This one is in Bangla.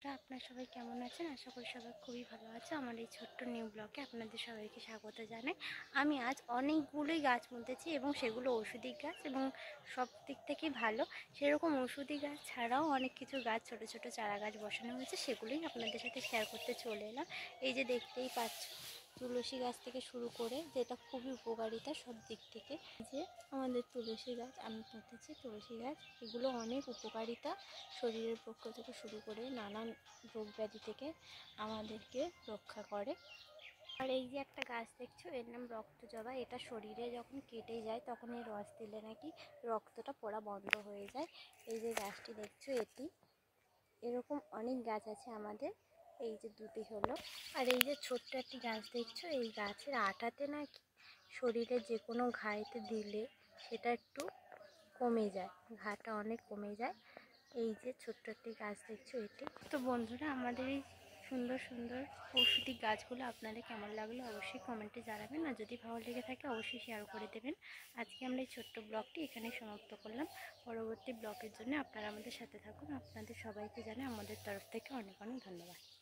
বন্ধুরা, আপনারা সবাই কেমন আছেন? আশা করি সবাই খুবই ভালো আছে। আমার এই ছোট্ট নিউ ব্লগে আপনাদের সবাইকে স্বাগত জানাই। আমি আজ অনেকগুলোই গাছ পুঁতেছি এবং সেগুলো ওষুধি গাছ এবং সব দিক থেকেই ভালো। সেরকম ওষুধি গাছ ছাড়াও অনেক কিছু গাছ, ছোট ছোট চারা গাছ বসানো হয়েছে, সেগুলোই আপনাদের সাথে শেয়ার করতে চলে এলাম। এই যে দেখতেই পাচ্ছ, তুলসী গাছ থেকে শুরু করে, যেটা খুবই উপকারিতা সব দিক থেকে। যে আমাদের তুলসী গাছ আমি পুঁতেছি, তুলসী গাছ এগুলো অনেক উপকারিতা, শরীরের পক্ষ থেকে শুরু করে নানান রোগ ব্যাধি থেকে আমাদেরকে রক্ষা করে। আর এই যে একটা গাছ দেখছো, এর নাম রক্তজবা। এটা শরীরে যখন কেটে যায় তখন এই রস দিলে নাকি রক্তটা পড়া বন্ধ হয়ে যায়। এই যে গাছটি দেখছো, এরকম অনেক গাছ আছে আমাদের। এই যে দুটি হলো। আর এই যে ছোট্ট একটি গাছ দেখছো, এই গাছের আঠাতে নাকি শরীরে যে কোনো ঘায়েতে দিলে সেটা একটু কমে যায়, ঘাটা অনেক কমে যায়। এই যে ছোট্ট একটি গাছ দেখছো এটি। তো বন্ধুরা, আমাদের এই সুন্দর সুন্দর ঔষধি গাছগুলো আপনাদের কেমন লাগলো অবশ্যই কমেন্টে জানাবেন। আর যদি ভালো লেগে থাকে অবশ্যই শেয়ার করে দেবেন। আজকে আমরা এই ছোট্ট ব্লগটি এখানেই সমাপ্ত করলাম। পরবর্তী ব্লগের জন্য আপনারা আমাদের সাথে থাকুন। আপনাদের সবাইকে জানাই আমাদের তরফ থেকে অনেক অনেক ধন্যবাদ।